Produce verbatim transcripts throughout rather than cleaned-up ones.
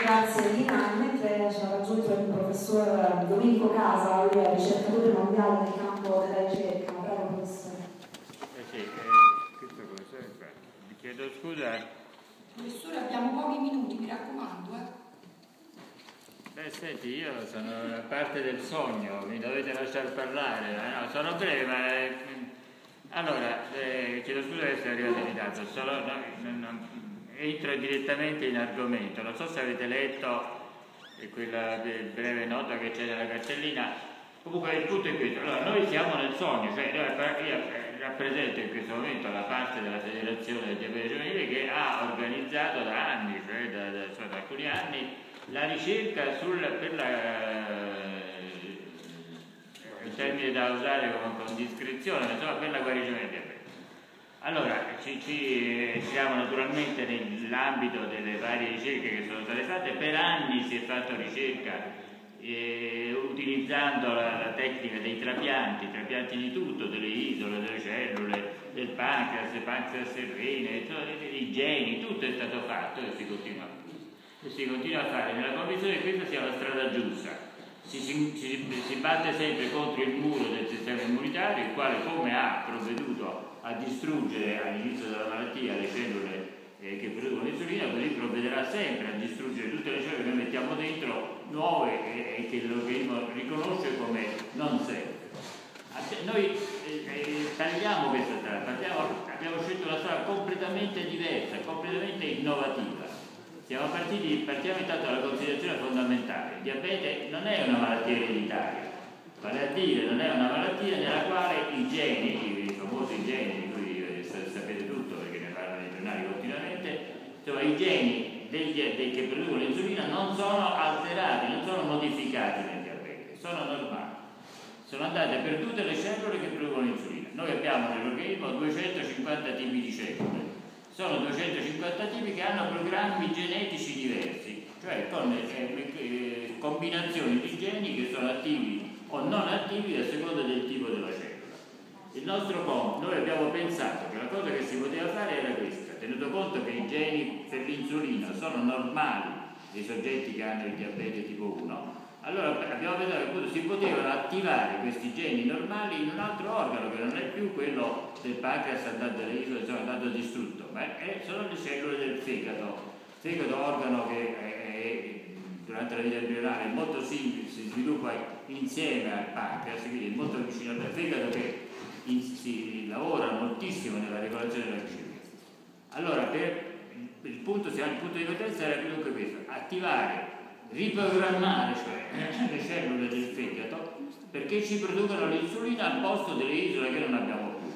Grazie Lina. Mentre ci ha raggiunto il professor Domenico Casa, lui è ricercatore mondiale nel campo della ricerca. Bravo professore. Eh sì, eh, questo professore qua. Vi chiedo scusa. Professore, abbiamo pochi minuti, mi raccomando, eh. Beh, senti, io sono parte del sogno, mi dovete lasciare parlare. Eh? No, sono breve, ma... Eh, allora, eh, chiedo scusa di essere arrivato in ritardo, solo... No, non, non, entro direttamente in argomento. Non so se avete letto quella breve nota che c'è nella cartellina. Comunque il punto è questo. Allora, noi siamo nel sogno, cioè io rappresento in questo momento la parte della federazione del diabete giovanile che ha organizzato da anni, cioè da, da, cioè da alcuni anni, la ricerca sul, per la, il termine da usare con, con discrezione, insomma, per la guarigione del diabete. Allora, ci, ci siamo naturalmente nell'ambito delle varie ricerche che sono state fatte. Per anni si è fatto ricerca eh, utilizzando la, la tecnica dei trapianti, trapianti di tutto, delle isole, delle cellule, del pancreas, del pancreas serrene, dei geni, tutto è stato fatto e si continua, e si continua a fare nella convinzione che questa sia la strada giusta. Si, si, si, si batte sempre contro il muro del sistema immunitario, il quale, come ha provveduto a distruggere all'inizio della malattia le cellule eh, che producono l'insulina, così provvederà sempre a distruggere tutte le cellule che noi mettiamo dentro, nuove e, e che l'organismo riconosce come non sempre. Noi eh, eh, tagliamo questa strada, abbiamo, abbiamo scelto una strada completamente diversa, completamente innovativa. Siamo partiti, partiamo intanto dalla considerazione fondamentale: il diabete non è una malattia ereditaria, vale a dire non è una malattia nella quale i geni, i famosi geni di cui sapete tutto perché ne parlano i giornali continuamente, insomma i geni degli, dei che producono l'insulina non sono alterati, non sono modificati nel diabete, sono normali, sono andate perdute le cellule che producono l'insulina. Noi abbiamo nell'organismo duecentocinquanta tipi di cellule. Sono duecentocinquanta tipi che hanno programmi genetici diversi, cioè con eh, eh, combinazioni di geni che sono attivi o non attivi a seconda del tipo della cellula. Il nostro compito, noi abbiamo pensato che la cosa che si poteva fare era questa, tenuto conto che i geni per l'insulina sono normali dei soggetti che hanno il diabete tipo uno, allora abbiamo pensato che appunto si potevano attivare questi geni normali in un altro organo che non è più quello del pancreas andato alle isole, insomma, andato distrutto, ma è, sono le cellule del fegato. Il fegato, organo che è, è, durante la vita embrionale è molto simile, si sviluppa insieme al pancreas, quindi è molto vicino al fegato, che in, si lavora moltissimo nella regolazione della glicemia. Allora, per il punto, il punto di partenza era dunque questo: attivare, riprogrammare cioè le cellule del fegato perché ci producono l'insulina al posto delle isole che non abbiamo più.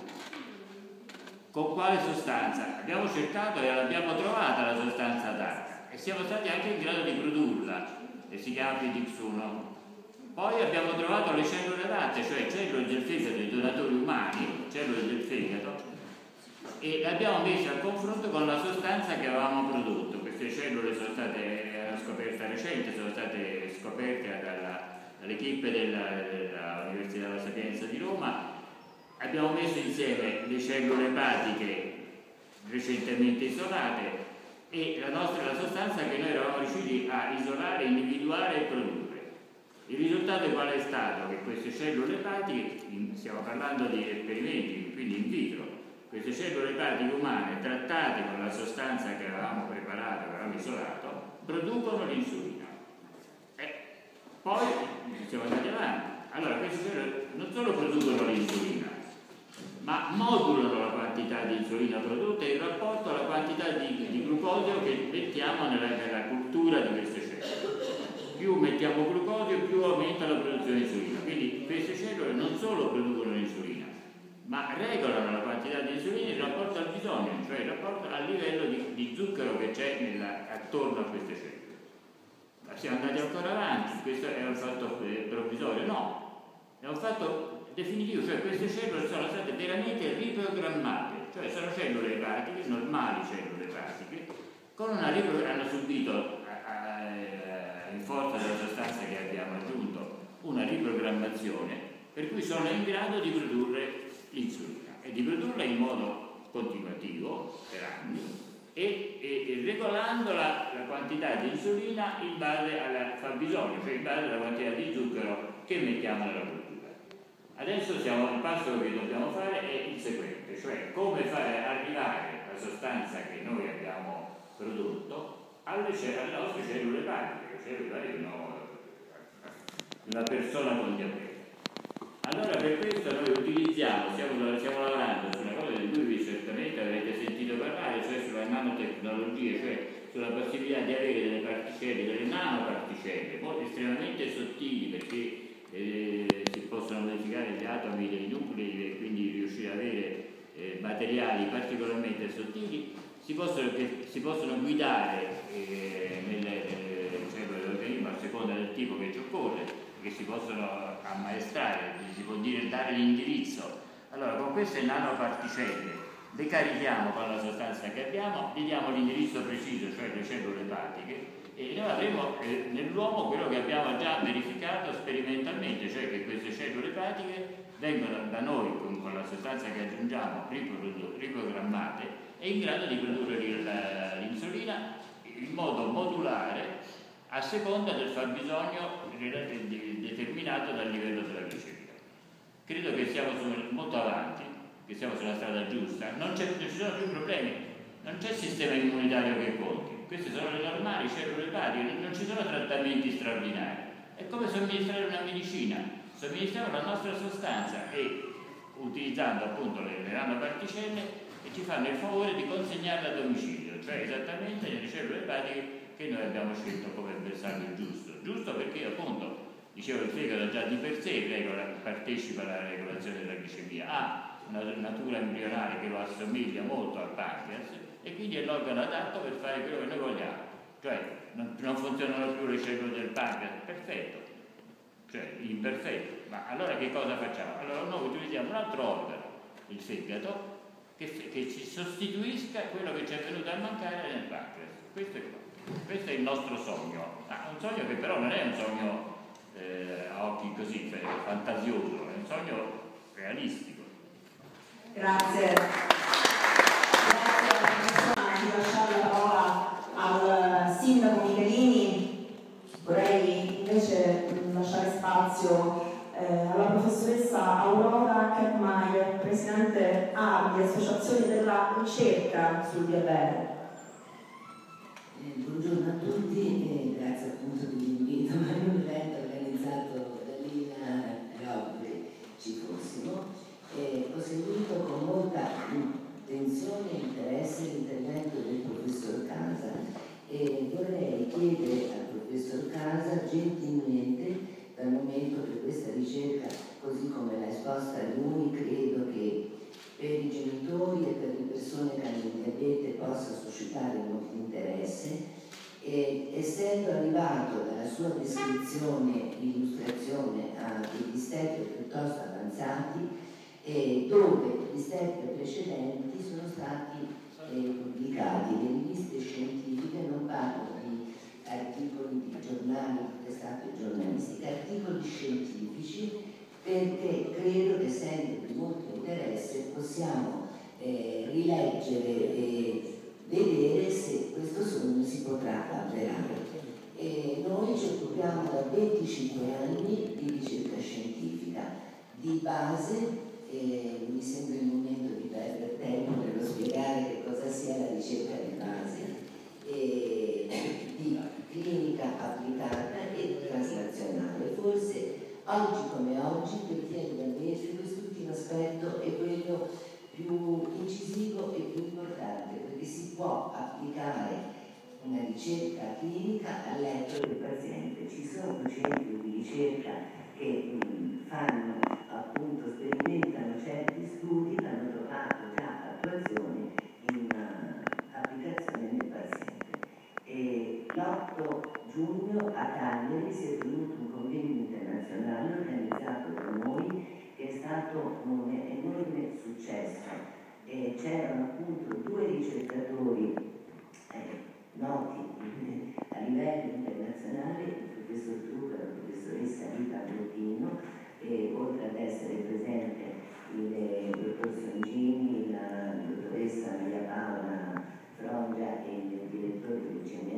Con quale sostanza? Abbiamo cercato e l'abbiamo trovata la sostanza adatta e siamo stati anche in grado di produrla, e si chiama P D X uno. Poi abbiamo trovato le cellule adatte, cioè cellule del fegato dei donatori umani, cellule del fegato, e l'abbiamo messa a confronto con la sostanza che avevamo prodotto. Queste cellule sono state scoperta recente, sono state scoperte dall'equipe dalla dell'Università della Sapienza di Roma. Abbiamo messo insieme le cellule epatiche recentemente isolate e la nostra la sostanza che noi eravamo riusciti a isolare, individuare e produrre. Il risultato qual è stato? Che queste cellule epatiche, stiamo parlando di esperimenti, quindi in vitro, queste cellule epatiche umane trattate con la sostanza che avevamo preparato, che avevamo isolato, producono l'insulina. E poi siamo andati avanti. Allora, queste cellule non solo producono l'insulina, ma modulano la quantità di insulina prodotta in rapporto alla quantità di, di glucosio che mettiamo nella, nella cultura di queste cellule. Più mettiamo glucosio, più aumenta la produzione di insulina. Quindi queste cellule non solo producono l'insulina, ma regolano la quantità di insulina in rapporto al bisogno, cioè in rapporto al livello di, di zucchero che c'è attorno a queste cellule. Ma siamo andati ancora avanti, questo è un fatto eh, provvisorio? No, è un fatto definitivo, cioè queste cellule sono state veramente riprogrammate, cioè sono cellule epatiche, normali cellule epatiche, con una hanno subito a, a, in forza della sostanza che abbiamo aggiunto una riprogrammazione per cui sono in grado di produrre l'insulina e di produrla in modo continuativo per anni e, e, e regolando la, la quantità di insulina in base al fabbisogno, cioè in base alla quantità di zucchero che mettiamo nella cultura. Adesso siamo, il passo che dobbiamo fare è il seguente, cioè come fare arrivare la sostanza che noi abbiamo prodotto alle, alle nostre cellule epatiche, le cellule epatiche no, una persona con diabete. Allora per questo noi utilizziamo, stiamo, stiamo lavorando su una cosa di cui certamente avrete sentito parlare, cioè sulla nanotecnologia, cioè sulla possibilità di avere delle particelle, delle nanoparticelle, poi estremamente sottili, perché eh, si possono modificare gli atomi dei nuclei e quindi riuscire ad avere eh, materiali particolarmente sottili, si possono, che si possono guidare eh, nelle eh, cellule dell'organismo a seconda del tipo che ci occorre, che si possono ammaestrare, si può dire dare l'indirizzo. Allora con queste nanoparticelle le carichiamo con la sostanza che abbiamo, gli diamo l'indirizzo preciso, cioè le cellule epatiche, e noi avremo eh, nell'uomo quello che abbiamo già verificato sperimentalmente, cioè che queste cellule epatiche vengono da noi con, con la sostanza che aggiungiamo riprogrammate e in grado di produrre l'insulina in modo modulare a seconda del fabbisogno determinato dal livello della glicemia. Credo che siamo molto avanti, che siamo sulla strada giusta, non, non ci sono più problemi, non c'è sistema immunitario che conti, queste sono le normali cellule epatiche, non ci sono trattamenti straordinari, è come somministrare una medicina, somministriamo la nostra sostanza e utilizzando appunto le, le nanoparticelle e ci fanno il favore di consegnarla a domicilio, cioè esattamente nelle cellule epatiche che noi abbiamo scelto come bersaglio giusto, giusto perché appunto, dicevo, il fegato già di per sé regola, partecipa alla regolazione della glicemia, ha una natura embrionale che lo assomiglia molto al pancreas e quindi è l'organo adatto per fare quello che noi vogliamo, cioè non, non funzionano più le cellule del pancreas, perfetto, cioè imperfetto, ma allora che cosa facciamo? Allora noi utilizziamo un altro organo, il fegato, che, che ci sostituisca quello che ci è venuto a mancare nel pancreas, questo è qua. Questo è il nostro sogno, ah, un sogno che però non è un sogno eh, a occhi così fantasioso, è un sogno realistico. Grazie. Grazie alla persona di lasciare la parola al sindaco Michelini. Vorrei invece lasciare spazio eh, alla professoressa Aurora Kettmeier, presidente A B I, Associazione della Ricerca sul Diabete. Buongiorno a tutti e grazie appunto dell'invito a un evento organizzato da Lina e oggi ci fossimo. E ho seguito con molta attenzione e interesse l'intervento del professor Casa e vorrei chiedere al professor Casa gentilmente, dal momento che questa ricerca, così come l'ha esposta lui, credo che per i genitori e per le persone che hanno il diabete possa suscitare molto interesse, e essendo arrivato dalla sua descrizione, illustrazione a degli step piuttosto avanzati, eh, dove gli step precedenti sono stati eh, pubblicati. Le riviste scientifiche, non parlo di articoli di giornali, testate giornalistiche, articoli scientifici, perché credo che essendo di molto interesse possiamo eh, rileggere e vedere se questo sogno si potrà avverare. E noi ci occupiamo da venticinque anni di ricerca scientifica di base, e mi sembra il momento di perdere tempo per spiegare che cosa sia la ricerca di base, e di clinica applicata e traslazionale. Forse oggi come oggi, per chi è diabete, quest'ultimo aspetto è quello più incisivo e più importante, perché si può applicare una ricerca clinica al letto del paziente. Ci sono centri di ricerca che mh, fanno appunto, sperimentano certi studi che hanno trovato già attuazione in uh, applicazione nel paziente. E l'otto giugno a Cagliari si è tenuto un convegno internazionale organizzato da noi, che è stato un enorme successo. E c'erano appunto due ricercatori eh, noti a livello internazionale, il professor Trucca e la professoressa Rita Bottino, e oltre ad essere presente il dottor Songini, la dottoressa Maria Paola Frongia e il direttore di Geniere Medicale.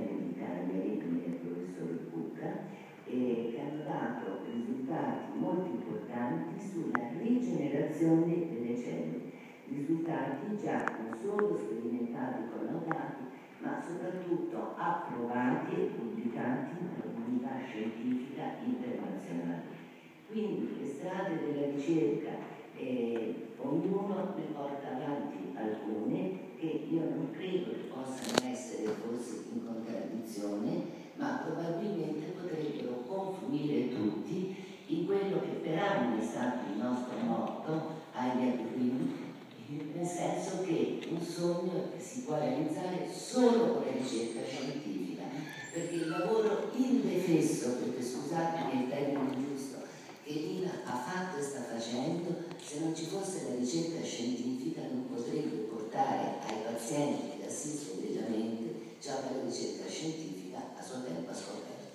Maria e il professor Cucca, eh, che hanno dato risultati molto importanti sulla rigenerazione delle cellule, risultati già non solo sperimentati, collaudati, ma soprattutto approvati e pubblicati da comunità scientifica internazionale. Quindi le strade della ricerca, eh, ognuno ne porta avanti alcune che io non credo che possano essere forse in contraddizione, ma probabilmente potrebbero confluire tutti in quello che per anni è stato il nostro motto, Aria Green, nel senso che un sogno si può realizzare solo con la ricerca scientifica, perché il lavoro indefesso, perché scusatemi il termine giusto, che l'Ina ha fatto e sta facendo, se non ci fosse la ricerca scientifica non potrebbe portare ai pazienti che assiste egregiamente ciò che la ricerca scientifica a suo tempo ha scoperto.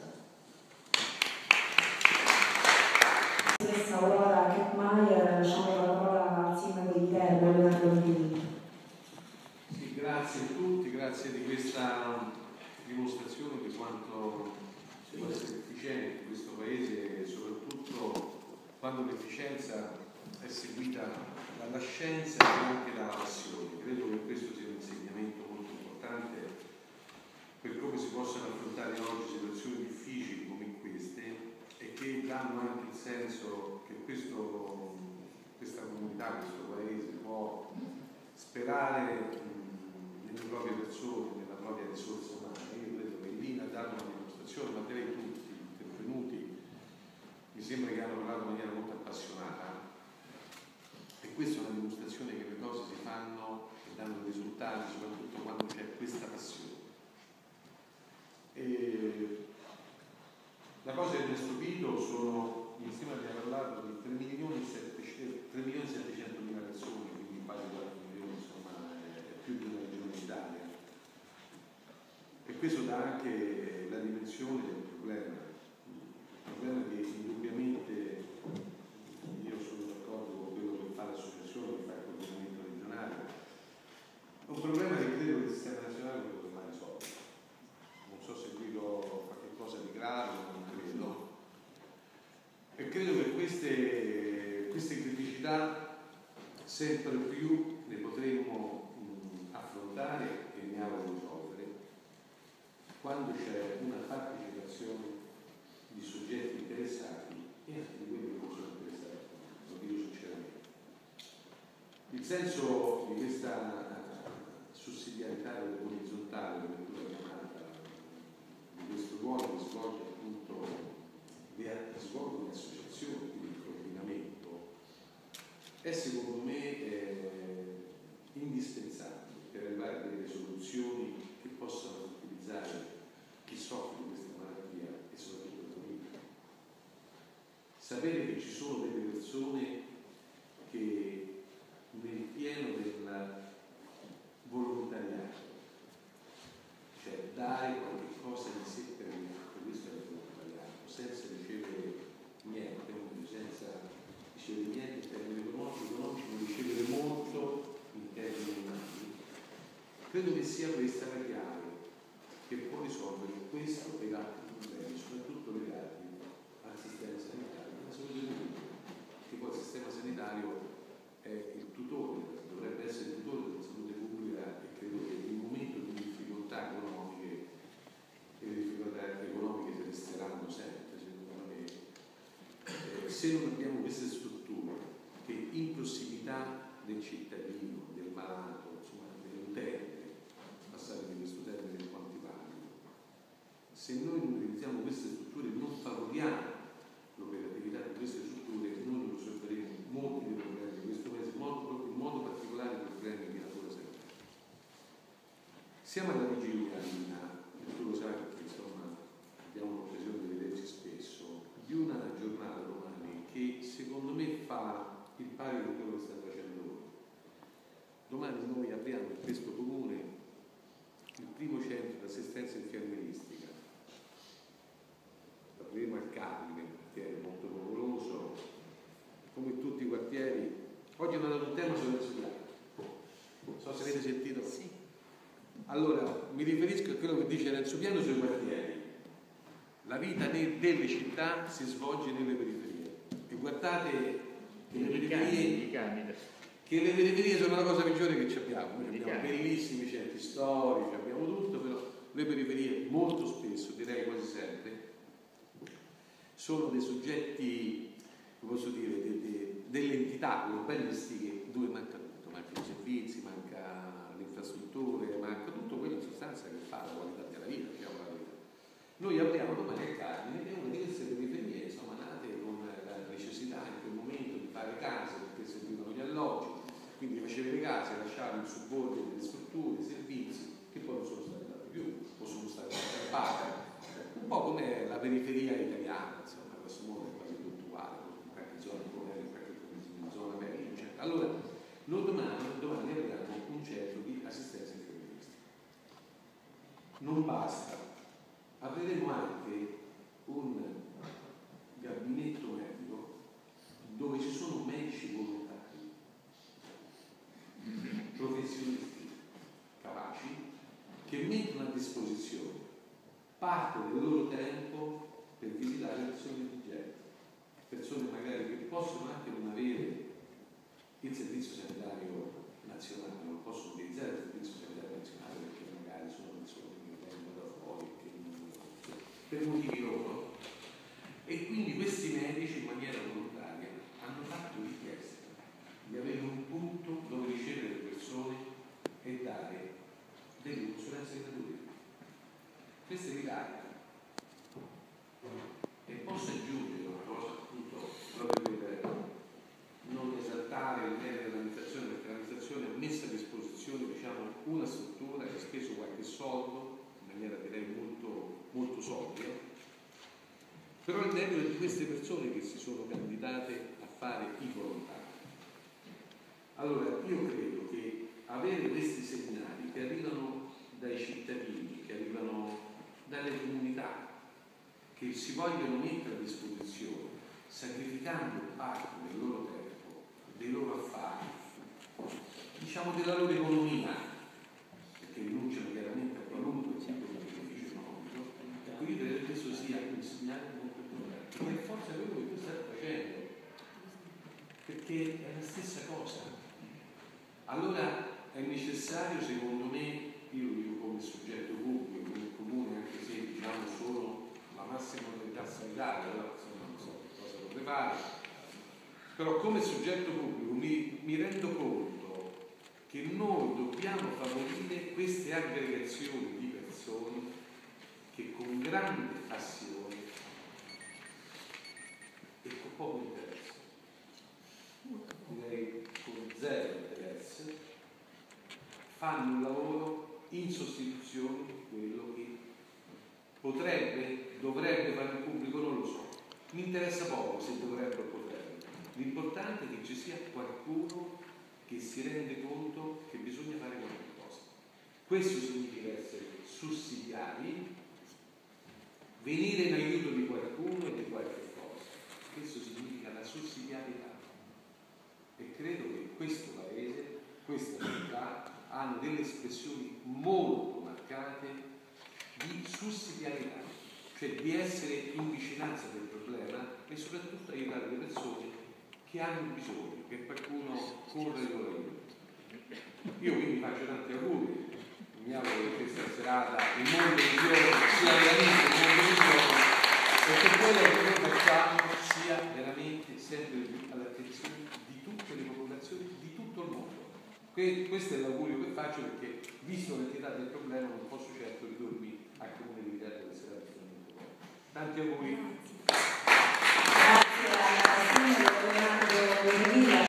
Professoressa Aurora Kettmayer, lasciamo la parola al sindaco di Viterbo, Leonardo Micheli. Sì, grazie a tutti, grazie di questa dimostrazione di quanto si può essere efficienti in questo paese e soprattutto quando l'efficienza è seguita dalla scienza e anche dalla passione. Credo che questo sia un insegnamento molto importante per come si possono affrontare oggi situazioni difficili come queste e che danno anche il senso che questo, questa comunità, questo paese può sperare mh, nelle proprie persone, nella propria risorsa umana. Io credo che l'I N A ha dato una dimostrazione, ma direi tutti gli intervenuti mi sembra che hanno parlato in maniera molto appassionata, e questa è una dimostrazione che le cose si fanno e danno risultati soprattutto quando c'è questa passione. E la cosa che mi ha stupito sono, insieme abbiamo parlato di tre milioni e settecentomila persone, quindi quasi quattro milioni, insomma è più di una regione d'Italia, e questo dà anche la dimensione del problema. Il problema è che indubbiamente io sono d'accordo con quello che fa l'associazione, che fa il coordinamento regionale, è un problema che credo che il sistema nazionale non potrà mai risolvere. Non so se dico qualche cosa di grave, non credo, e credo che queste, queste criticità sempre più le potremo mh, affrontare e ne avremo risolvere quando c'è una partecipazione di soggetti interessati e anche di quelli che non sono interessati, lo dico sinceramente. Il senso di questa sussidiarietà orizzontale, come tu l'hai chiamata, di questo ruolo che svolge appunto le svolgono le associazioni, quindi il coordinamento, è secondo me eh, indispensabile per arrivare a delle soluzioni che possano utilizzare chi soffre di questa malattia e soprattutto le famiglie. Sapere che ci sono delle persone che nel pieno del volontariato, cioè dare qualche cosa di sé per gli altri, questo è il volontariato, senza ricevere niente, senza ricevere niente in termini economici, ma ricevere molto in termini umani. Credo che sia questa la chiave che può risolvere questo e altri problemi, soprattutto legati al sistema sanitario e alla salute pubblica, che poi il sistema sanitario è il tutore, dovrebbe essere il tutore della salute pubblica, e credo che in un momento di difficoltà economiche, e le difficoltà economiche si resteranno sempre, secondo me, eh, se non abbiamo queste strutture che in prossimità del cittadino, del malato, insomma dell'utente, passare di questo termine del quantipario, se noi non utilizziamo queste strutture, non favoriamo l'operatività di queste strutture, noi non risolveremo molti dei problemi di questo paese, in modo, in modo particolare i problemi di natura sanitaria. Siamo alla vigilia, e tu lo sai perché insomma abbiamo l'occasione di vederci spesso, di una giornata domani che secondo me fa il pari di quello che state facendo voi. Domani noi apriamo in questo comune il primo centro di assistenza infermieristica. Apriremo al Carmine, un quartiere molto popoloso, come tutti i quartieri. Oggi ho dato un tema sull'anzianità. Non so se avete sentito. Sì. Allora, mi riferisco a quello che dice Renzo Piano sui quartieri. La vita delle città si svolge nelle periferie. E guardate che le periferie, che le periferie sono la cosa peggiore che ci abbiamo. Noi abbiamo bellissimi centri storici, abbiamo tutto, però le periferie molto spesso, direi quasi sempre, sono dei soggetti, come posso dire, de, de, delle entità urbanistiche dove manca tutto, mancano i servizi, manca le infrastrutture, manca tutto quello in sostanza che fa la qualità della vita, diciamo la verità. Noi apriamo domani al Carmine, che è una di queste periferie, insomma, nate con la necessità in quel momento di fare case perché servivano gli alloggi, quindi facevi le case, lasciavi il subordine delle strutture, i servizi, che poi non sono stati dati più, o sono stati accampati. Un po' come la periferia italiana, insomma, questo modo è quasi tutto uguale, in qualche zona come in qualche zona meglio, eccetera. Allora, noi domani, domani avremo un centro di assistenza infermieristica. Non basta, avremo anche un gabinetto medico dove ci sono medici volontari, professionisti capaci, che mettono a disposizione parte del loro tempo per visitare persone indigenti, persone magari che possono anche non avere il servizio sanitario nazionale, non possono utilizzare il servizio sanitario nazionale perché magari sono persone che vengono da fuori, che non, per motivi loro. E quindi questi medici in maniera volontaria hanno fatto richiesta di avere un punto dove ricevere le persone e dare delle consulenze gratuite. Questa è l'Italia. E posso aggiungere una cosa, appunto, proprio per non esaltare il merito dell'amministrazione, perché l'amministrazione ha messo a disposizione, diciamo, una struttura che ha speso qualche soldo, in maniera direi molto, molto solida, però il merito è di queste persone che si sono candidate a fare i volontari. Allora, io credo che avere questi segnali che arrivano dai cittadini, che arrivano dalle comunità, che si vogliono mettere a disposizione, sacrificando parte del loro tempo, dei loro affari, diciamo della loro economia, perché rinunciano chiaramente a qualunque tipo di beneficio economico, ecco, io credo che questo sia un segnale molto importante, ma è forza quello che tu stai facendo, perché è la stessa cosa. Allora è necessario, secondo me, io lo dico come soggetto pubblico, come comune, anche se diciamo solo la massima autorità sanitaria, allora insomma non so che cosa dovrei fare, però come soggetto pubblico mi, mi rendo conto che noi dobbiamo favorire queste aggregazioni di persone che con grande passione e con poco interesse, direi con zero interesse, fanno un lavoro in sostituzione di quello che potrebbe, dovrebbe fare il pubblico, non lo so. Mi interessa poco se dovrebbe o potrebbe. L'importante è che ci sia qualcuno che si rende conto che bisogna fare qualche cosa. Questo significa essere sussidiari, venire in aiuto di qualcuno e di qualche cosa. Questo significa la sussidiarietà. E credo che questo paese, questa città, hanno delle espressioni molto marcate di sussidiarietà, cioè di essere in vicinanza del problema e soprattutto aiutare le persone che hanno bisogno, che qualcuno corre il loro aiuto. Io quindi faccio tanti auguri, mi auguro che questa serata il mondo di Dio sia veramente il mondo di Dio e che quello che noi facciamo sia veramente sempre più all'attenzione di tutte le popolazioni di tutto il mondo. Questo è l'augurio che faccio, perché visto l'entità del problema non posso certo ridurmi al comune di Viterbo che sarà assolutamente buono. Tanti auguri.